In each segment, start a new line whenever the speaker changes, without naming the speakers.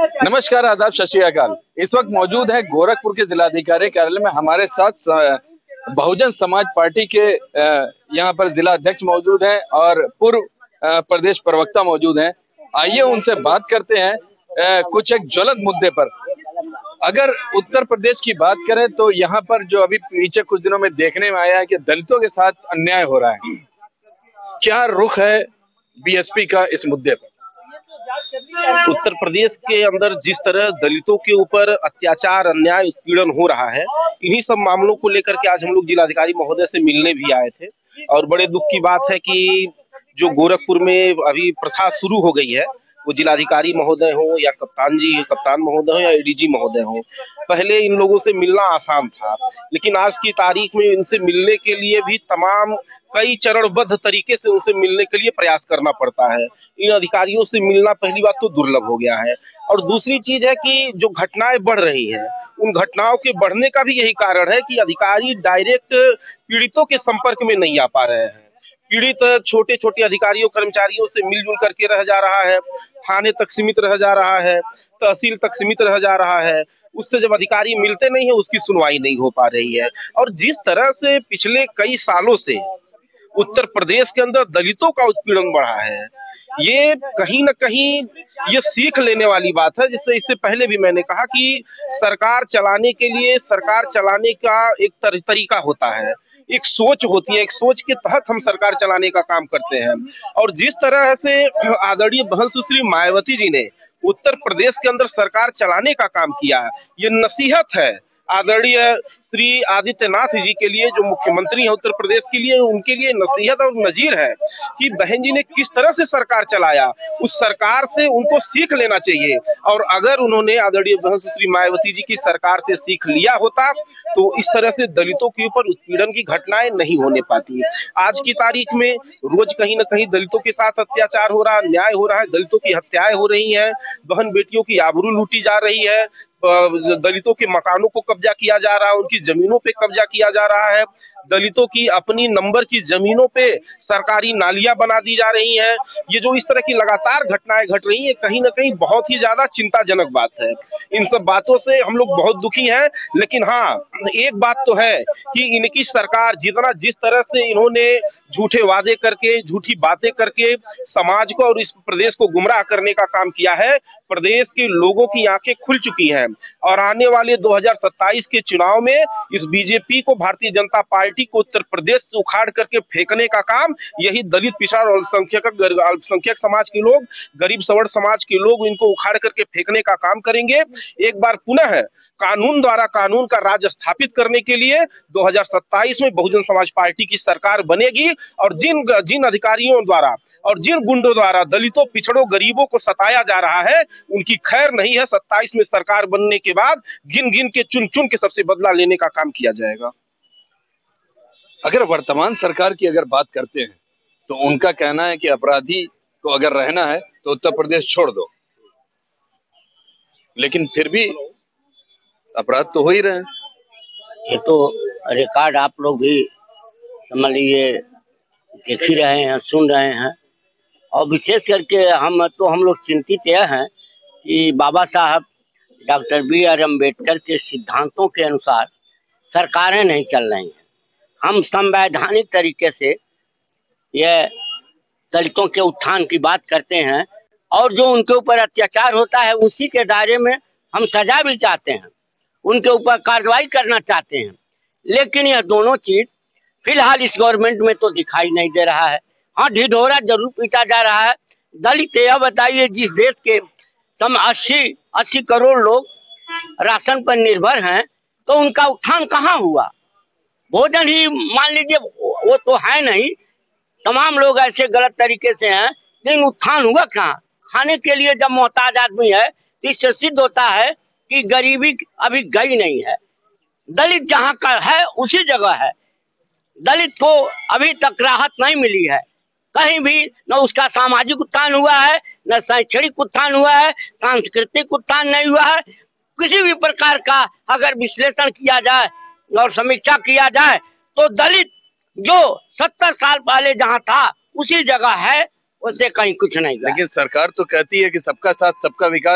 नमस्कार, आदाब, सत श्री अकाल। इस वक्त मौजूद है गोरखपुर के जिलाधिकारी कार्यालय में। हमारे साथ बहुजन समाज पार्टी के यहाँ पर जिला अध्यक्ष मौजूद हैं और पूर्व प्रदेश प्रवक्ता मौजूद हैं। आइए उनसे बात करते हैं कुछ एक ज्वलंत मुद्दे पर। अगर उत्तर प्रदेश की बात करें तो यहाँ पर जो अभी पीछे कुछ दिनों में देखने में आया है कि दलितों के साथ अन्याय हो रहा है। क्या रुख है बीएसपी का इस मुद्दे पर?
उत्तर प्रदेश के अंदर जिस तरह दलितों के ऊपर अत्याचार, अन्याय, उत्पीड़न हो रहा है, इन्हीं सब मामलों को लेकर के आज हम लोग जिलाधिकारी महोदय से मिलने भी आए थे। और बड़े दुख की बात है कि जो गोरखपुर में अभी प्रथा शुरू हो गई है, वो जिलाधिकारी महोदय हो या कप्तान महोदय हो या एडीजी महोदय हो, पहले इन लोगों से मिलना आसान था, लेकिन आज की तारीख में इनसे मिलने के लिए भी तमाम कई चरणबद्ध तरीके से उनसे मिलने के लिए प्रयास करना पड़ता है। इन अधिकारियों से मिलना पहली बात तो दुर्लभ हो गया है, और दूसरी चीज है कि जो घटनाएं बढ़ रही हैं, उन घटनाओं के बढ़ने का भी यही कारण है कि अधिकारी डायरेक्ट पीड़ितों के संपर्क में नहीं आ पा रहे हैं। पीड़ित छोटे छोटे अधिकारियों कर्मचारियों से मिलजुल करके रह जा रहा है, थाने तक सीमित रह जा रहा है, तहसील तक सीमित रह जा रहा है। उससे जब अधिकारी मिलते नहीं है, उसकी सुनवाई नहीं हो पा रही है। और जिस तरह से पिछले कई सालों से उत्तर प्रदेश के अंदर दलितों का उत्पीड़न बढ़ा है, ये कहीं न कहीं ये सीख लेने वाली बात है। जिससे इससे पहले भी मैंने कहा कि सरकार चलाने के लिए सरकार चलाने का एक तरीका होता है, एक सोच होती है, एक सोच के तहत हम सरकार चलाने का काम करते हैं। और जिस तरह से आदरणीय बहन सुश्री मायावती जी ने उत्तर प्रदेश के अंदर सरकार चलाने का काम किया, ये नसीहत है आदरणीय श्री आदित्यनाथ जी के लिए, जो मुख्यमंत्री हैं उत्तर प्रदेश के लिए, उनके लिए नसीहत और नजीर है कि बहन जी ने किस तरह से सरकार चलाया। उस सरकार से उनको सीख लेना चाहिए। और अगर उन्होंने आदरणीय बहन सुश्री मायावती जी की सरकार से सीख लिया होता तो इस तरह से दलितों के ऊपर उत्पीड़न की घटनाएं नहीं होने पाती। आज की तारीख में रोज कहीं न कहीं दलितों के साथ अत्याचार हो रहा है, अन्याय हो रहा है, दलितों की हत्याएं हो रही हैं, बहन बेटियों की आबरू लूटी जा रही है, दलितों के मकानों को कब्जा किया जा रहा है, उनकी जमीनों पे कब्जा किया जा रहा है, दलितों की अपनी नंबर की जमीनों पे सरकारी नालियां बना दी जा रही हैं। ये जो इस तरह की लगातार घटनाएं घट रही हैं, कहीं ना कहीं बहुत ही ज्यादा चिंताजनक बात है। इन सब बातों से हम लोग बहुत दुखी हैं। लेकिन हाँ, एक बात तो है कि इनकी सरकार जिस तरह से इन्होंने झूठे वादे करके, झूठी बातें करके समाज को और इस प्रदेश को गुमराह करने का काम किया है, प्रदेश के लोगों की आंखें खुल चुकी हैं। और आने वाले 2027 के चुनाव में इस बीजेपी को, भारतीय जनता पार्टी को उत्तर प्रदेश से उखाड़ करके फेंकने का काम यही दलित, पिछड़ा और अल्पसंख्यक समाज के लोग, गरीब सवर्ण समाज के लोग इनको उखाड़ करके फेंकने का काम करेंगे। एक बार पुनः कानून द्वारा कानून का राज स्थापित करने के लिए 2027 में बहुजन समाज पार्टी की सरकार बनेगी। और जिन अधिकारियों द्वारा और जिन गुंडों द्वारा दलितों, पिछड़ों, गरीबों को सताया जा रहा है, उनकी खैर नहीं है। 27 में सरकार बनने के बाद गिन गिन के, चुन चुन के सबसे बदला लेने का काम किया जाएगा।
अगर वर्तमान सरकार की अगर बात करते हैं तो उनका कहना है कि अपराधी को अगर रहना है तो उत्तर प्रदेश छोड़ दो, लेकिन फिर भी अपराध तो हो ही रहे हैं।
ये तो रिकॉर्ड आप लोग भी समझ लीजिए, देख ही रहे हैं, सुन रहे हैं। और विशेष करके हम लोग चिंतित यह हैं कि बाबा साहब डॉक्टर B.R. अम्बेडकर के सिद्धांतों के अनुसार सरकारें नहीं चल रही हैं। हम संवैधानिक तरीके से यह दलितों के उत्थान की बात करते हैं, और जो उनके ऊपर अत्याचार होता है उसी के दायरे में हम सजा भी चाहते हैं, उनके ऊपर कार्रवाई करना चाहते हैं। लेकिन यह दोनों चीज फिलहाल इस गवर्नमेंट में तो दिखाई नहीं दे रहा है। हाँ, ढिढोरा जरूर पीटा जा रहा है। दलित, यह बताइए, जिस देश के 80 करोड़ लोग राशन पर निर्भर हैं, तो उनका उत्थान कहाँ हुआ? भोजन ही मान लीजिए वो तो है नहीं, तमाम लोग ऐसे गलत तरीके से हैं, लेकिन उत्थान हुआ कहाँ? खाने के लिए जब मोहताज आदमी है तो इससे सिद्ध होता है कि गरीबी अभी गई नहीं है। दलित जहाँ का है उसी जगह है। दलित को अभी तक राहत नहीं मिली है कहीं भी, न उसका सामाजिक उत्थान हुआ है, न शैक्षणिक उत्थान हुआ है, सांस्कृतिक उत्थान नहीं हुआ है। किसी भी प्रकार का अगर विश्लेषण किया जाए और समीक्षा किया जाए तो दलित जो 70 साल पहले जहाँ था उसी जगह है, उससे कहीं कुछ नहीं।
लेकिन सरकार तो कहती है कि सबका साथ सबका विकास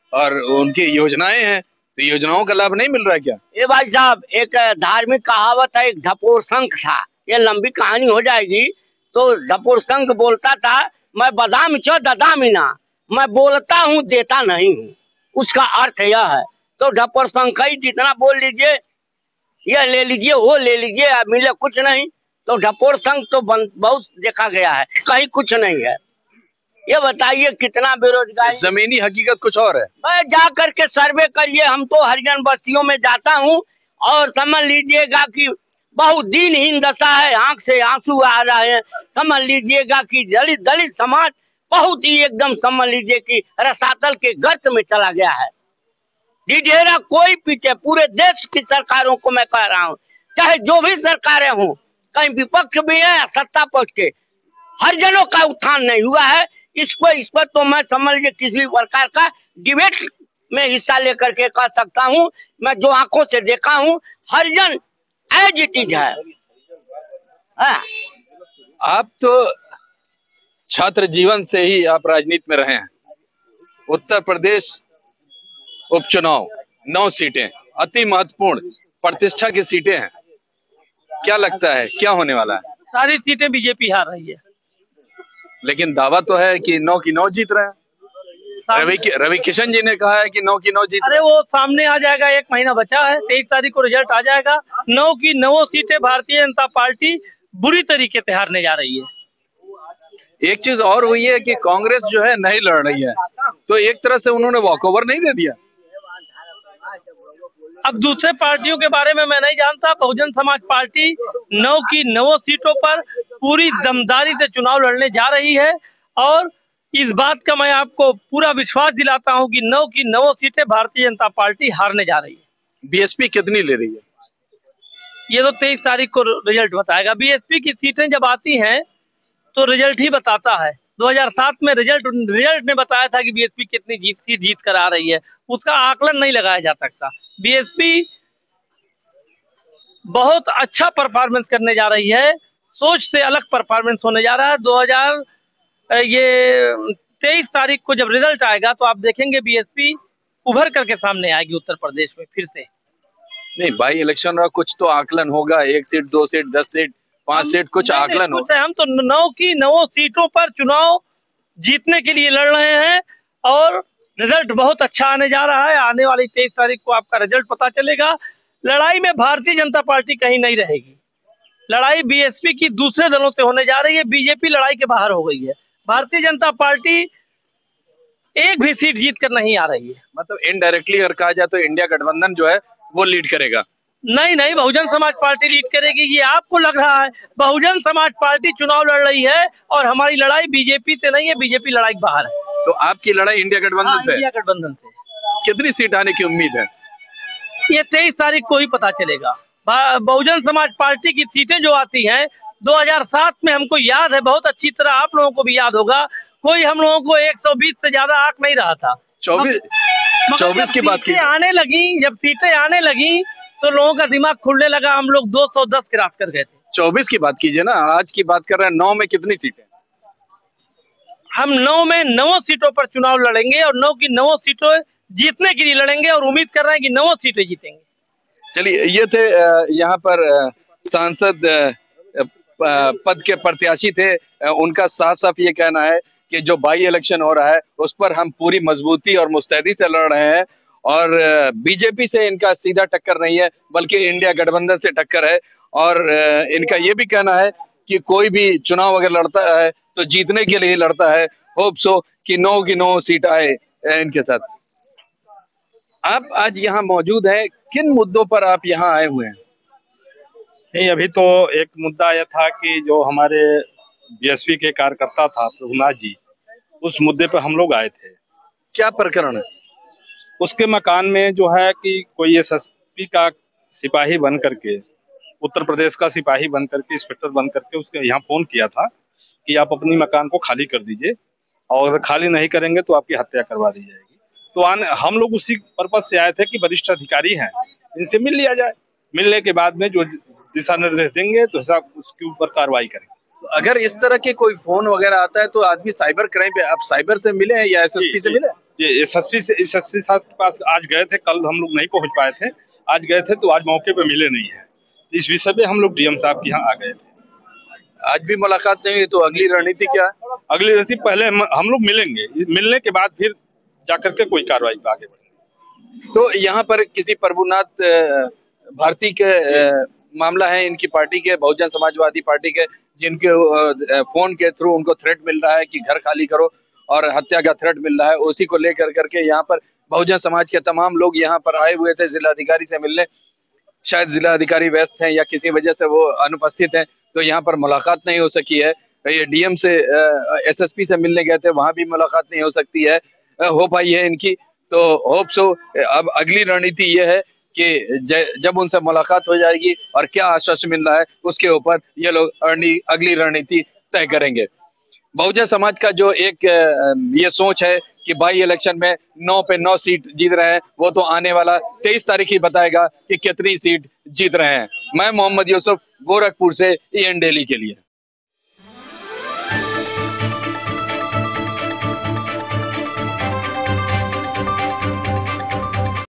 और उनकी योजनाएं हैं, तो योजनाओं का लाभ नहीं मिल रहा है क्या?
ये भाई साहब, एक धार्मिक कहावत है, एक झपोर शंख था, ये लंबी कहानी हो जाएगी। तो झपोर शंख बोलता था, मैं बदाम चो ददामी ना, मैं बोलता हूँ देता नहीं हूँ। उसका अर्थ यह है। तो झपोर शंख ही जितना बोल लीजिए, ये ले लीजिए, वो ले लीजिए, मिले कुछ नहीं। तो झपोर शंख तो बहुत देखा गया है, कहीं कुछ नहीं है। ये बताइए कितना बेरोजगारी।
जमीनी हकीकत कुछ और है।
भाई जा करके सर्वे करिए, हम तो हरिजन बस्तियों में जाता हूँ और समझ लीजिएगा कि बहुत दीनहीन दशा है, आंख से आंसू आ रहे हैं। समझ लीजिएगा कि दलित समाज बहुत ही एकदम समझ लीजिए कि रसातल के गर्त में चला गया है। जिधेरा कोई पीछे, पूरे देश की सरकारों को मैं कह रहा हूँ, चाहे जो भी सरकारें हों, कहीं विपक्ष भी है या सत्ता पक्ष के, हरिजनों का उत्थान नहीं हुआ है। इस पर तो मैं समझ लीजिए किसी प्रकार का डिबेट में हिस्सा लेकर के कह सकता हूँ। मैं जो आंखों से देखा हूँ, हरिजन एज इट इज है।
आप तो छात्र जीवन से ही आप राजनीति में रहे हैं। उत्तर प्रदेश उपचुनाव 9 सीटें, अति महत्वपूर्ण प्रतिष्ठा की सीटें हैं। क्या लगता है क्या होने वाला है?
सारी सीटें बीजेपी हार रही है,
लेकिन दावा तो है कि 9 की 9 जीत रहे हैं। रवि किशन जी ने कहा है कि 9 की 9 जीत।
अरे वो सामने आ जाएगा, 1 महीना बचा है, 23 तारीख को रिजल्ट आ जाएगा। 9 की 9 सीटें भारतीय जनता पार्टी बुरी तरीके से हारने जा रही है।
एक चीज और हुई है कि कांग्रेस जो है नहीं लड़ रही है, तो एक तरह से उन्होंने वॉकओवर नहीं दे दिया।
अब दूसरे पार्टियों के बारे में मैं नहीं जानता। बहुजन समाज पार्टी 9 की 9 सीटों पर पूरी दमदारी से चुनाव लड़ने जा रही है और इस बात का मैं आपको पूरा विश्वास दिलाता हूं कि 9 की 9 सीटें भारतीय जनता पार्टी हारने जा रही है।
बीएसपी कितनी ले रही है
ये तो 23 तारीख को रिजल्ट बताएगा। बीएसपी की सीटें जब आती हैं तो रिजल्ट ही बताता है। 2007 में रिजल्ट ने बताया था कि बीएसपी कितनी सीट जीत कर आ रही है, उसका आकलन नहीं लगाया जा सकता। बीएसपी बहुत अच्छा परफॉर्मेंस करने जा रही है, सोच से अलग परफॉर्मेंस होने जा रहा है। 23 तारीख को जब रिजल्ट आएगा तो आप देखेंगे बीएसपी उभर करके सामने आएगी उत्तर प्रदेश में फिर से।
नहीं, बाई इलेक्शन का कुछ तो आकलन होगा, 1 सीट 2 सीट 10 सीट 5 सीट कुछ आकलन होगा।
हम तो 9 की 9 सीटों पर चुनाव जीतने के लिए लड़ रहे हैं और रिजल्ट बहुत अच्छा आने जा रहा है। आने वाली 23 तारीख को आपका रिजल्ट पता चलेगा। लड़ाई में भारतीय जनता पार्टी कहीं नहीं रहेगी। लड़ाई बीएसपी की दूसरे दलों से होने जा रही है। बीजेपी लड़ाई के बाहर हो गई है। भारतीय जनता पार्टी एक भी सीट जीत कर नहीं आ रही है।
मतलब इनडायरेक्टली अगर कहा जाए तो इंडिया गठबंधन जो है वो लीड करेगा।
नहीं, बहुजन समाज पार्टी लीड करेगी। ये आपको लग रहा है। बहुजन समाज पार्टी चुनाव लड़ रही है और हमारी लड़ाई बीजेपी से नहीं है, बीजेपी लड़ाई बाहर है।
तो आपकी लड़ाई इंडिया गठबंधन से?
इंडिया गठबंधन से।
कितनी सीट आने की उम्मीद है?
ये 23 तारीख को ही पता चलेगा। बहुजन समाज पार्टी की सीटें जो आती हैं 2007 में हमको याद है बहुत अच्छी तरह, आप लोगों को भी याद होगा, कोई हम लोगों को 120 से ज्यादा आंक नहीं रहा था।
24 की बात की
आने लगी, जब सीटें आने लगी तो लोगों का दिमाग खुलने लगा। हम लोग 210 क्रॉस कर गए थे।
24 की बात कीजिए ना, आज की बात कर रहे हैं। 9 में कितनी सीटें?
हम 9 में 9 सीटों पर चुनाव लड़ेंगे और 9 की 9 सीटों जीतने के लिए लड़ेंगे और उम्मीद कर रहे हैं कि 9 सीटें जीतेंगे।
चलिए, ये थे यहाँ पर सांसद पद के प्रत्याशी थे। उनका साफ साफ ये कहना है कि जो बाई इलेक्शन हो रहा है उस पर हम पूरी मजबूती और मुस्तैदी से लड़ रहे हैं और बीजेपी से इनका सीधा टक्कर नहीं है बल्कि इंडिया गठबंधन से टक्कर है। और इनका ये भी कहना है कि कोई भी चुनाव अगर लड़ता है तो जीतने के लिए लड़ता है। होप सो कि 9 की 9 सीट आए इनके साथ। आप आज यहाँ मौजूद हैं, किन मुद्दों पर आप यहाँ आए हुए हैं?
नहीं, अभी तो एक मुद्दा आया था कि जो हमारे बीएसपी के कार्यकर्ता था प्रभुनाथ जी, उस मुद्दे पर हम लोग आए थे।
क्या प्रकरण है?
उसके मकान में जो है कि कोई एसएसपी का सिपाही बन करके, उत्तर प्रदेश का सिपाही बन करके, इंस्पेक्टर बन करके उसके यहाँ फोन किया था कि आप अपनी मकान को खाली कर दीजिए और अगर खाली नहीं करेंगे तो आपकी हत्या करवा दी जाएगी। तो हम लोग उसी पर्पज से आए थे कि वरिष्ठ अधिकारी हैं, इनसे मिल लिया जाए। मिलने के बाद में जो दिशा निर्देश देंगे तो उसके ऊपर कार्रवाई करेंगे।
अगर इस तरह के कोई फोन वगैरह आता है तो आदमी साइबर क्राइम पे, आप साइबर से मिले हैं या एसएसपी से मिले?
जी, एसएसपी साहब के पास आज गए थे, कल हम लोग नहीं पहुंच पाए थे, आज गए थे तो आज मौके पे मिले नहीं है। इस विषय पे हम लोग डीएम साहब के यहाँ आ गए थे।
आज भी मुलाकात नहीं हुई तो अगली रणनीति क्या है?
अगली रणनीति पहले हम लोग मिलेंगे, मिलने के बाद फिर जाकर के कोई कार्रवाई पे आगे बढ़ेंगे।
तो यहाँ पर किसी प्रभुनाथ भारती के मामला है, इनकी पार्टी के, बहुजन समाजवादी पार्टी के, जिनके फोन के थ्रू उनको थ्रेट मिल रहा है कि घर खाली करो और हत्या का थ्रेट मिल रहा है, उसी को लेकर करके यहाँ पर बहुजन समाज के तमाम लोग यहाँ पर आए हुए थे जिलाधिकारी से मिलने। शायद जिलाधिकारी व्यस्त हैं या किसी वजह से वो अनुपस्थित हैं, तो यहाँ पर मुलाकात नहीं हो सकी है। ये डीएम से एसएसपी से मिलने गए थे, वहां भी मुलाकात नहीं हो सकती है, हो पाई है इनकी। तो होप सो अब अगली रणनीति ये है कि जब उनसे मुलाकात हो जाएगी और क्या आश्वासन मिल रहा है उसके ऊपर ये लोग अगली रणनीति तय करेंगे। बहुजन समाज का जो एक ये सोच है कि बाई इलेक्शन में 9 पे 9 सीट जीत रहे हैं, वो तो आने वाला 23 तारीख ही बताएगा कि कितनी सीट जीत रहे हैं। मैं मोहम्मद यूसुफ, गोरखपुर से EN डेली के लिए।